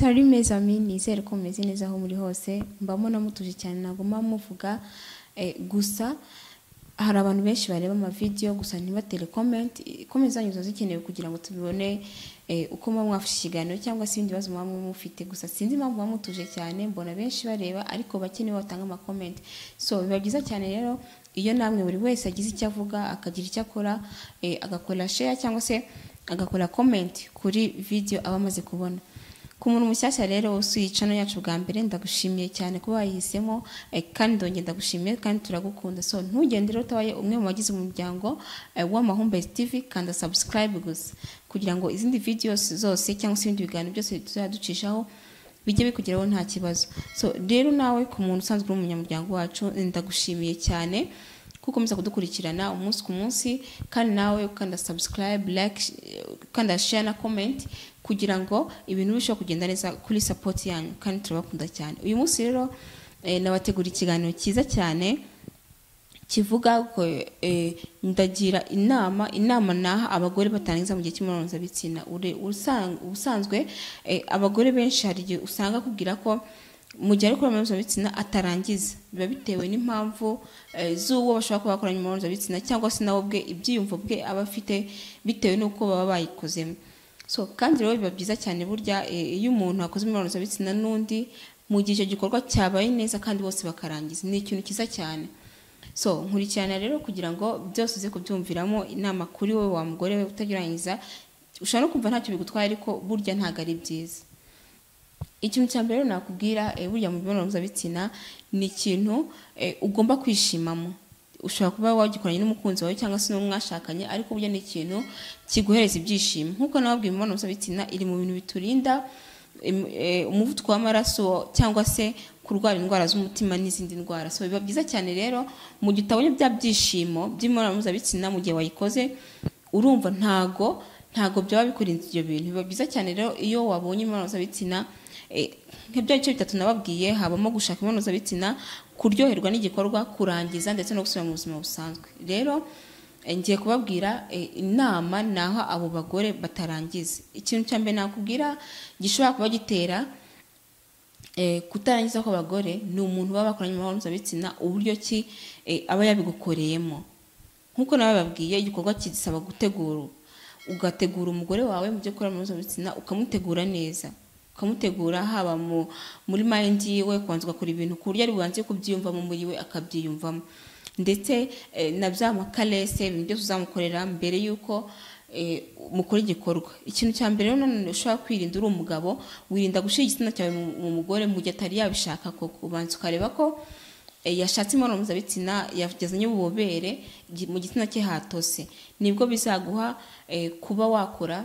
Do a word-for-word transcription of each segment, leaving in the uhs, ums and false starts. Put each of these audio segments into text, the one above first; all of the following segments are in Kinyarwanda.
Salut mes amis, nizere ko meze neza aho muri hose. Mbamona mutuje cyane nagoma muvuga eh, gusa hari abantu benshi bareba ama video gusa ntibatere comment. Comment zanyu zikenewe kugira ngo tubibone eh, uko mwafashe ikiganiro cyangwa se ibindi bazo mwamwe mufite. Gusa sinzi impamvu bamutuje cyane, mbona benshi bareba ariko bakenewe batanga ama comment. So biba byiza cyane rero iyo namwe buri wese agize icyo avuga akagira icyo akora, eh, agakora share cyangwa se agakora comment kuri video abamaze kubona. Ku muntu mushyashya rero usuye channel yacu bwa mbere ndagushimiye cyane kuba wayihisemo, eh, kandi ndongera ndagushimiye kandi turagukunda. So ntugende rero utabaye umwe mu bagize umuryango eh, wa Mahumbezi T V kandi subscribe gusa kugira ngo izindi videos zose cyangwa se ibindi biganiro byose tuzaducishaho bijye bikugeraho nta kibazo. So rero nawe ku muntu usanzwe uri umunyamuryango wacu ndagushimiye cyane kuko muza kudukurikirana umunsi ku munsi, kandi nawe ukanda subscribe, like, ukanda share na comment kugira ngo ibintu bisho kugenda neza kuri support yanyu, kandi turabakunda cyane. Uyu munsi rero eh, nabategura ikiganiro cyiza cyane kivuga ko eh, ndagira inama inama naha abagore batangiza mu gihe cy'imibonano mpuzabitsina. Ubusanzwe eh, abagore benshi hari igihe usanga kugira ko mu gihe ariko imibonano mpuzabitsina atarangiza, biba bitewe n'impamvu e, z'uwo bashobora kuba bakoranye imibonano mpuzabitsina cyangwa se nawe bwe ibyiyumvo bwe aba afite bitewe n'uko baba bayikozemo. So kandi rero biba byiza cyane burya iyo e, umuntu akoze imibonano mpuzabitsina n'undi mu gihe icyo gikorwa cyabaye neza kandi bose bakarangiza, ni ikintu kiza cyane. So nkurikirana rero kugira ngo byose uze kubyumviramo inama kuri wowe wa mugore we utagirangiza. Ushobora no kumva ntacyo bigutwaye ariko burya ntago ari byiza. Ikintu cya mbere nakubwira e, burya mu mibonano mpuzabitsina ni ikintu e, ugomba kwishimamo. Ushobora kuba wagikoranye n'umukunzi wawe cyangwa se n'umwashakanye, ariko burya ni ikintu kiguhereza ibyishimo. Nkuko nababwiye imibonano mpuzabitsina iri mu bintu biturinda e, umuvuduko w'amaraso cyangwa se kurwara indwara z'umutima n'izindi ndwara. So biba byiza cyane rero mu gihe utabonye bya byishimo by'imibonano mpuzabitsina mu gihe wayikoze, urumva ntago ntago byaba bikurinze ibyo bintu. Biba byiza cyane rero iyo wabonye imibonano mpuzabitsina nk'ibyo icyo bitatu nababwiye, habamo gushaka imibonano mpuzabitsina, kuryoherwa n'igikorwa, kurangiza ndetse no gusubira mu buzima busanzwe. Rero ngiye kubabwira inama naho abo bagore batarangiza. Ikintu cya mbere nakubwira gishobora kuba gitera kutarangiza kw'abagore ni umuntu baba bakoranye imibonano mpuzabitsina uburyo ki aba yabigukoreyemo. Nk'uko nababwiye igikorwa kidusaba gutegura, ugategura umugore wawe mu byo gukora imibonano mpuzabitsina, ukamutegura neza, ukamutegura haba mu muri mind yiwe, kwanza ugakora ibintu ku buryo ari bubanze kubyiyumva mu muri we akabyiyumvamo, ndetse e, na bya makarese ibintu byose uzamukorera mbere yuko e, mukora igikorwa. Ikintu cya mbere rero none ushobora kwirinda uri umugabo, wirinda gushira igitsina cyawe mu mugore mu gihe atari yabishaka, koko ubanza ukareba ko e, yashatse imibonano mpuzabitsina yagezanye ububobere mu gitsina cye hatose, nibwo bizaguha e, kuba wakora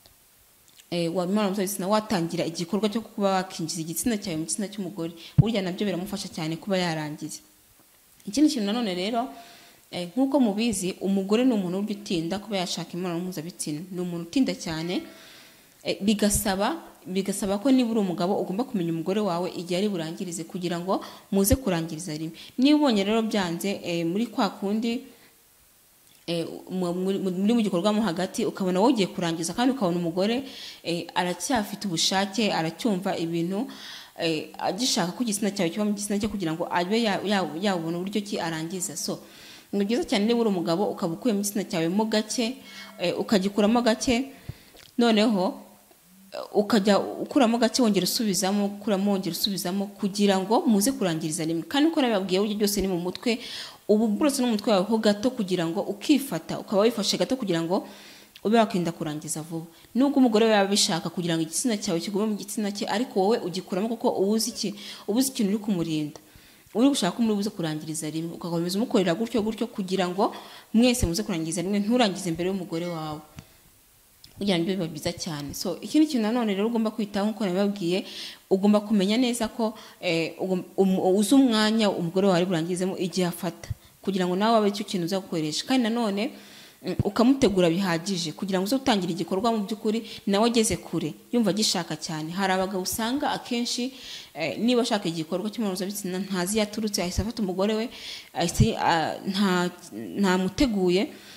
eh wa mibonano mpuzabitsina, watangira igikorwa cyo kuba wakinjiza igitsina cyawe mu gitsina cy'umugore. Burya nabyo biramufasha cyane kuba yarangiza. Ikindi kintu nanone rero eh, nkuko mubizi umugore ni umuntu utinda kuba yashaka imibonano mpuzabitsina, ni umuntu utinda cyane eh, bigasaba bigasaba ko niba uri umugabo ugomba kumenya umugore wawe igihe ari burangirize kugira ngo muze kurangiriza rimwe. Niba ubonye rero byanze eh, muri kwa kundi eh, muri mu gikorwa mo hagati ukabona wowe ugiye kurangiza kandi ukabona umugore eh, aracyafite ubushake, aracyumva ibintu eh, agishaka ko igitsina cyawe kiba mu gitsina cye kugira ngo abe yabona uburyo ki arangiza. So ni byiza cyane niba uri umugabo ukaba ukuye mu gitsina cyawe mo gake eh, ukagikuramo gake, noneho ukajya ukuramo gake wongera usubizamo, ukuramo wongera usubizamo kugira ngo muze kurangiriza rimwe. Kandi uko nababwiye buryo byose ni mu mutwe, ubu burose n'umutwe wawe ho gato kugira ngo ukifata, ukaba wifashe gato kugira ngo ube wakinda kurangiza vuba. Nubwo umugore we yabishaka kugira ngo igitsina cyawe kigume mu gitsina cye, ariko wowe ugikuramo kuko ubuzi iki ubuzi ikintu uri kumurinda, uri gushaka ko muri buze kurangiriza rimwe, ukakomeza umukorera gutyo gutyo kugira ngo mwese muze kurangiriza rimwe, nturangize mbere y'umugore wawe. Kugira ngo bibe byiza cyane. So ikindi kintu nanone rero ugomba kwitaho nkuko nababwiye, ugomba kumenya neza ko eh, uzi umwanya umugore wawe burangizemo igihe afata kugira ngo nawe abe cyo kintu uzagukoresha, kandi nanone ukamutegura bihagije kugira ngo uze utangira igikorwa mu by'ukuri nawe ageze kure yumva gishaka cyane. Hari abagabo usanga akenshi eh, niba ashaka igikorwa cy'imibonano mpuzabitsina ntazi yaturutse, ahise afata umugore we ahise nta nta muteguye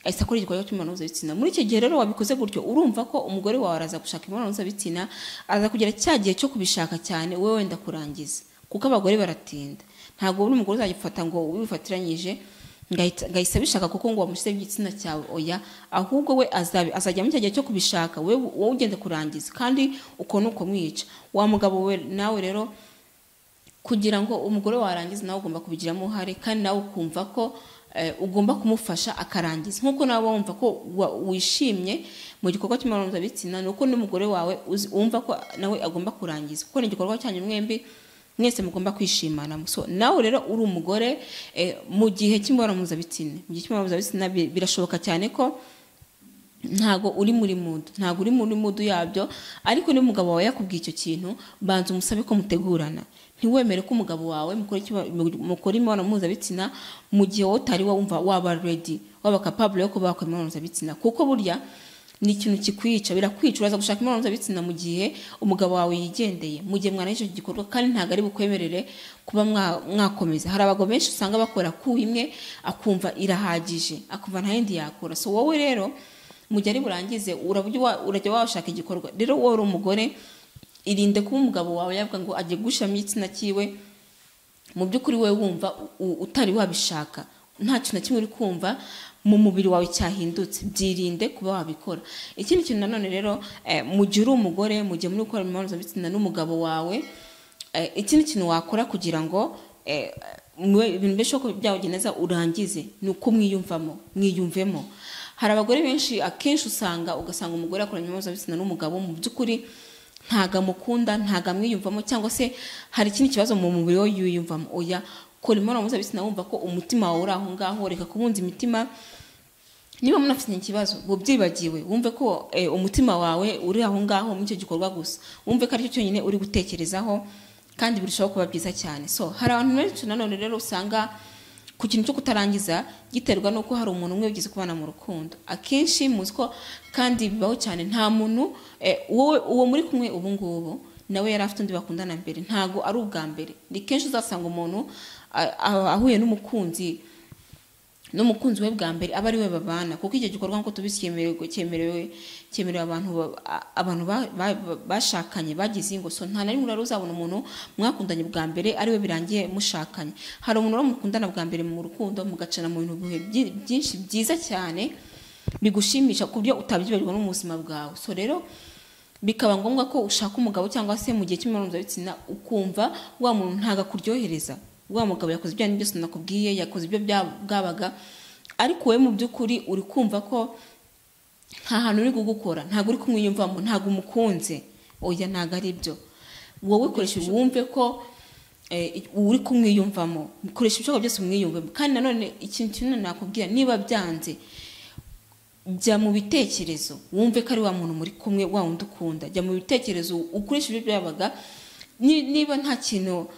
ahise akora igikorwa cy'imibonano mpuzabitsina. Muri icyo gihe rero wabikoze gutyo urumva ko umugore wawe araza gushaka imibonano mpuzabitsina, aza kugera cya gihe cyo kubishaka cyane wowe wenda kurangiza, kuko abagore baratinda. Ntabwo buri umugore uzagifata ngo wifatiranyije ngahise bishaka kuko ngo wamushyize igitsina cyawe, oya, ahubwo we azabi azajya mu gihe cyo kubishaka we wowe ugende kurangiza, kandi uko nuko mwica wa mugabo we. Nawe rero kugira ngo umugore warangiza nawe ugomba kubigiramo uruhare, kandi nawe ukumva ko ugomba kumufasha akarangiza, nkuko nawe wumva ko wishimye mu gikorwa cy'imibonano mpuzabitsina, nuko n'umugore wawe wumva ko nawe agomba kurangiza, kuko ni igikorwa cyanyu mwembi mwese mugomba kwishimana. So nawe rero uri umugore mu gihe cy'imibonano mpuzabitsina, mu gihe cy'imibonano mpuzabitsina birashoboka cyane ko ntago uri muri mood, ntago uri muri mood yabyo, ariko ni umugabo wawe yakubwiye icyo kintu, banza umusabe ko mutegurana. Ntiwemere ko umugabo wawe mukora imibonano mpuzabitsina mu gihe wowe utari wumva waba ready, waba capable yo kuba wakora imibonano mpuzabitsina, kuko burya ni ikintu kikwica, birakwica. Uraza gushaka imibonano mpuzabitsina mu gihe umugabo wawe yigendeye, mu gihe mwana icyo gikorwa, kandi ntago ari bukwemerere kuba mwakomeza. Hari abagabo benshi usanga bakora ku imwe akumva irahagije, akumva nta yindi yakora. So wowe rero mu gihe ari burangize urajya washaka igikorwa. Rero wowe uri umugore, irinde kuba umugabo wawe yavuga ngo agiye gushiramo igitsina cyiwe, mu by'ukuri wowe wumva utari wabishaka, nta kintu na kimwe uri kumva mu mubiri wawe cyahindutse. Byirinde kuba wabikora. Ikindi kintu nanone rero, mu gihe uri umugore, mu gihe muri gukora imibonano mpuzabitsina n'umugabo wawe, ikindi kintu wakora kugira ngo ibintu bishoboka byawe neza urangize, ni uko mwiyumvamo mwiyumvemo. Hari abagore benshi akenshi usanga ugasanga umugore akora imibonano mpuzabitsina n'umugabo, mu by'ukuri ntaga mukunda, ntaga mwiyumvamo, cyangwa se hari ikindi kibazo mu mubiri we yiyumvamo. Oya, kora imibonano mpuzabitsina wumva ko umutima wawe uri aho ngaho, reka kubunza imitima. Niba munafite ikibazo bubyibagiwe, wumve ko umutima wawe uri aho ngaho mu icyo gikorwa gusa, wumve ko ari cyo cyonyine uri gutekerezaho, kandi birushaho kuba byiza cyane. So hari abantu benshi nanone rero usanga ku kintu cyo kutarangiza giterwa nuko hari umuntu umwe ugize kubana mu rukundo. Akenshi muzi ko kandi bibaho cyane, nta muntu wowe uwo muri kumwe ubu ngubu nawe yari afite undi bakundana mbere, ntago ari ubwa mbere. Ni kenshi uzasanga umuntu ahuye n'umukunzi n'umukunzi we bwa mbere aba ari we babana, kuko icyo gikorwa nko tubisyemerewe cyemerewe cyemerewe abantu abantu bashakanye bagize ingo. So nta nari muri uzabona umuntu mwakundanye bwa mbere ari we birangiye mushakanye. Hari umuntu mukundana bwa mbere mu rukundo, mugacana mu bintu byinshi byiza cyane bigushimisha ku byo utabyibagirwa no mu buzima bwawe. So rero bikaba ngombwa ko ushaka umugabo, cyangwa se mu gihe cy'imibonano mpuzabitsina ukumva wa muntu ntaga kuryohereza, wa mugabo yakoze ibyo byose nakubwiye, yakoze ibyo bwabaga, ariko we mu by'ukuri uri kumva ko nta hantu uri gukora, ntago uri kumwiyumvamo, ntago umukunze. Oya, ntago ari byo. Wowe koresha wumve ko uri kumwiyumvamo, koresha ibyo byose umwiyumvemo. Kandi nanone ikintu kintu nakubwira, niba byanze jya mu bitekerezo, wumve ko ari wa muntu muri kumwe, wa wundi ukunda. Jya mu bitekerezo ukoresha ibyo byabaga, niba nta kintu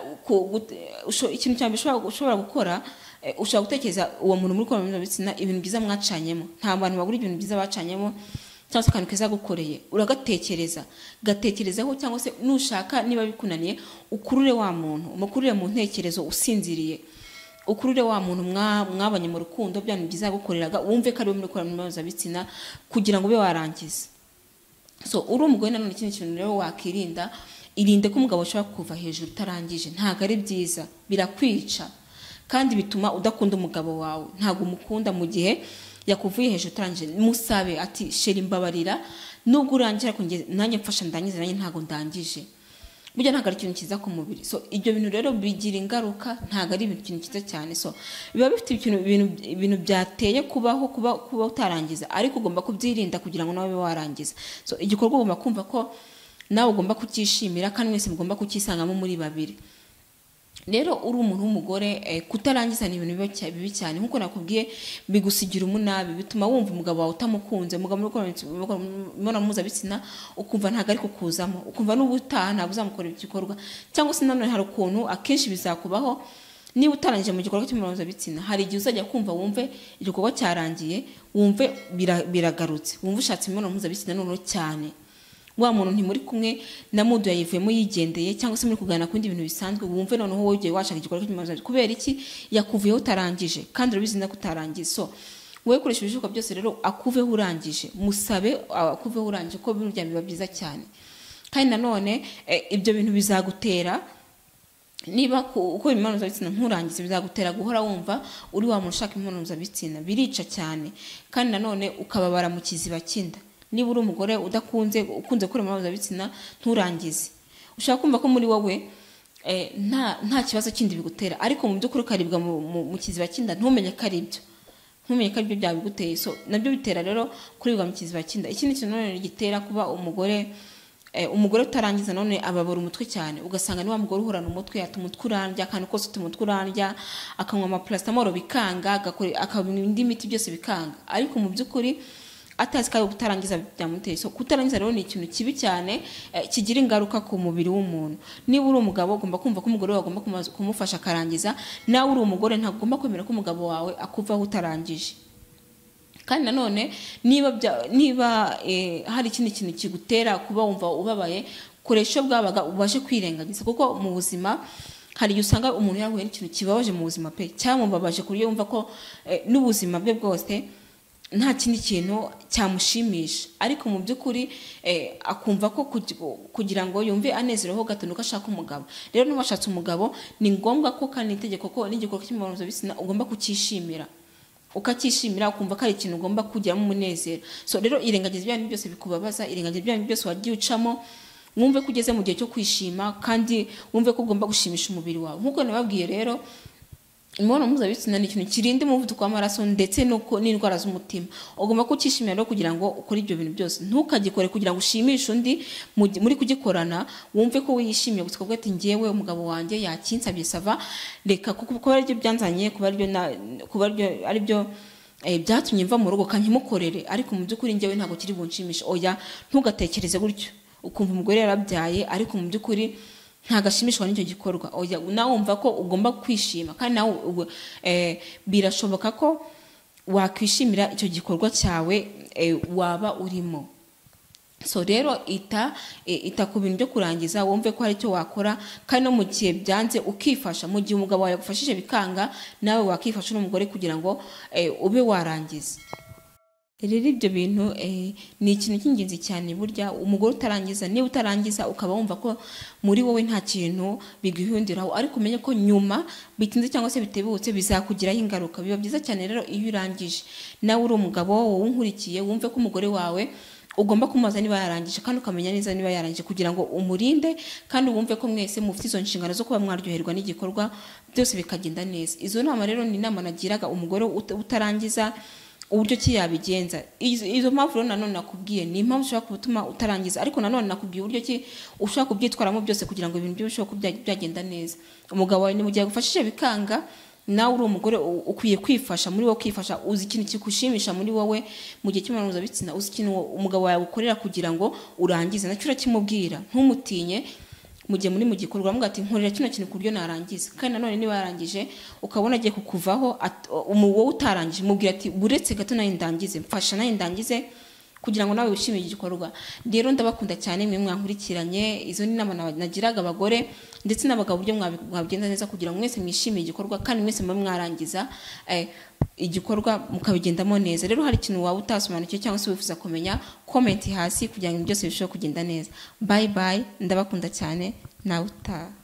ikintu cyane ushobora gukora, ushobora gutekereza uwo muntu muri kumwe bitsina ibintu byiza mwacanyemo. Nta bantu bagura ibintu byiza bacanyemo, cyangwa se akantu keza gukoreye, uragatekereza gatekerezaho, cyangwa se nushaka niba bikunaniye ukurure wa muntu, umukurure mu ntekerezo usinziriye, ukurure wa muntu mwabanye mu rukundo, byanyu byiza gukoreraga, wumve ko ari muri kumwe mpuzabitsina kugira ngo ube warangiza. So uri umugore nanone ikindi kintu rero wakirinda, irinde ko umugabo ashobora kuva hejuru utarangije. Ntago ari byiza, birakwica kandi bituma udakunda umugabo wawe. Ntago umukunda mu gihe yakuvuye hejuru utarangije. Musabe ati sheri mbabarira, nubwo urangira kunge nanjye mfasha ndangize, nanjye ntago ndangije. Burya ntago ari ikintu kiza ku mubiri. So ibyo bintu rero bigira ingaruka, ntago ari ibintu kintu kiza cyane. So biba bifite ibintu ibintu byateye kubaho kuba kuba utarangiza, ariko ugomba kubyirinda kugira ngo nawe warangiza. So igikorwa ugomba kumva ko nawe ugomba kucyishimira, kandi mwese mugomba kucyisangamo muri babiri. Rero uri umuntu w'umugore, kutarangiza ni ibintu bibi cyane. Nkuko nakubwiye, bigusigira umunabi, bituma wumva umugabo wawe utamukunze. Umugabo imibonano mpuzabitsina ukumva ntago ari kukuzamo, ukumva n'ubutaha ntabwo uzamukora igikorwa. Cyangwa se nanone hari ukuntu akenshi bizakubaho, niba utarangije mu gikorwa cy'imibonano mpuzabitsina, hari igihe uzajya kumva wumve igikorwa cyarangiye, wumve biragarutse, wumve ushatse imibonano mpuzabitsina noneho cyane. Wa muntu nti muri kumwe na mudu yayivuyemo yigendeye, cyangwa se muri kuganira ku bindi bintu bisanzwe, wumve noneho wowe ugiye washaka igikorwa cy'imibonano mpuzabitsina kubera iki yakuvuyeho utarangije, kandi urabizi na kutarangiza. So wowe koresha ibishoboka byose rero akuveho urangije, musabe akuveho urangije ko burya biba byiza cyane. Kandi nanone ibyo bintu bizagutera niba uko imibonano mpuzabitsina nturangize bizagutera guhora wumva uri wa muntu ushaka imibonano mpuzabitsina, birica cyane. Kandi nanone ukababara mu kiziba cy'inda. Niba uri umugore udakunze ukunze gukora imibonano mpuzabitsina nturangize, ushaka kumva ko muri wowe nta nta kibazo kindi bigutera, ariko mu by'ukuri ukaribwa mu kiziba cy'inda ntumenye ko ari byo, ntumenye ko ari byo byabiguteye. So nabyo bitera rero kuribwa mu kiziba cy'inda. Ikindi kintu none gitera kuba umugore umugore utarangiza none ababura umutwe cyane, ugasanga ni wa mugore uhorana umutwe, ati umutwe urandya, kandi kose umutwe urandya, akanywa amaparasitamoro bikanga, akanywa indi miti byose bikanga, ariko mu by'ukuri atazi ko kutarangiza byamuteye. So kutarangiza rero ni ikintu kibi cyane, kigira ingaruka ku mubiri w'umuntu. Niba uri umugabo ugomba kumva ko umugore wawe agomba kumufasha akarangiza, nawe uri umugore ntabwo ugomba kwemera ko umugabo wawe akuvaho utarangije. Kandi nanone niba niba hari ikindi kintu kigutera kuba wumva ubabaye, koresha bwabaga ubashe kwirengagiza, kuko mu buzima hari usanga umuntu yahuye n'ikintu kibabaje mu buzima pe, cyangwa mubabaje kuri yumva ko n'ubuzima bwe bwose nta kindi kintu cyamushimisha, ariko mu by'ukuri akumva ko kugira ngo yumve anezereho gato nuko ashaka umugabo. Rero niba washatse umugabo ni ngombwa ko kandi itegeko ko n'igikorwa cy'imibonano mpuzabitsina ugomba kucyishimira, ukakishimira, ukumva ko ari ikintu ugomba kujyamo umunezero. So rero irengagiza ibyanyu byose bikubabaza, irengagiza ibyanyu byose wagiye ucamo, mwumve ko ugeze mu gihe cyo kwishima, kandi wumve ko ugomba gushimisha umubiri wawe. Nk'uko nababwiye rero, imibonano mpuzabitsina ni ikintu kirinda umuvuduko w'amaraso ndetse n'indwara z'umutima. Ugomba kucyishimira rero kugira ngo ukore ibyo bintu byose, ntukagikore kugira ngo ushimishe undi muri kugikorana, wumve ko wishimiye gusa kuvuga ati ngewe umugabo wanjye yakinsabye sava, reka kuko ari byo byanzanye, kuba ari byo byatumye mva mu rugo kanyimukorere, ariko mu by'ukuri ngewe ntabwo kiri bunshimishe. Oya, ntugatekereze gutyo ukumva umugore yarabyaye ariko mu by'ukuri ntagashimishwa n'icyo gikorwa. Oya, nawe wumva ko ugomba kwishima, kandi nawe birashoboka ko wakwishimira icyo gikorwa cyawe waba urimo. So rero ita ita ku bintu byo kurangiza, wumve ko hari icyo wakora, kandi no mu gihe byanze ukifasha. Mu gihe umugabo wawe yagufashije bikanga, nawe wakifasha n'umugore kugira ngo ube warangiza. Rero ibyo bintu ni ikintu cy'ingenzi cyane. Burya umugore utarangiza, niba utarangiza ukaba wumva ko muri wowe nta kintu biguhinduraho, ariko umenye ko nyuma bitinze cyangwa se bitebutse bizakugiraho ingaruka. Biba byiza cyane rero iyo urangije, nawe uri umugabo wowe unkurikiye, wumve ko umugore wawe ugomba kumubaza niba yarangije, kandi ukamenya neza niba yarangije kugira ngo umurinde, kandi wumve ko mwese mufite izo nshingano zo kuba mwaryoherwa n'igikorwa, byose bikagenda neza. Izo nama rero ni inama nagiraga umugore utarangiza uburyo ki yabigenza. Izo mpamvu rero nanone nakubwiye ni impamvu ushobora gutuma utarangiza, ariko nanone nakubwiye uburyo ki ushobora kubyitwaramo byose kugira ngo ibintu bishobora byagenda neza. Umugabo wawe ni mu gihe agufashije bikanga, nawe uri umugore ukwiye kwifasha, muri wowe kwifasha, uzi ikintu kikushimisha muri wowe mu gihe cy'imibonano mpuzabitsina, uzi ikintu umugabo wawe ukorera kugira ngo urangize, nacyo urakimubwira, ntumutinye. Mu gihe muri mu gikorwa muga ati nkorera kino kintu ku buryo narangiza, kandi nanone niba yarangije ukabona agiye kukuvaho wowe utarangije, mubwira ati buretse gato nayo ndangize, mfasha nayo ndangize kugira ngo nawe wishimire igikorwa. Rero ndabakunda cyane mwe mwankurikiranye. Izo ni inama nagiraga abagore ndetse n'abagabo buryo mwabigenda neza kugira ngo mwese mwishimire igikorwa, kandi mwese mwe mwarangiza igikorwa mukabigendamo neza. Rero hari ikintu waba utasobanukiwe cyangwa se wifuza kumenya, comment hasi kugira ngo byose bishobore kugenda neza. Bye bye, ndabakunda cyane, nawe utaha.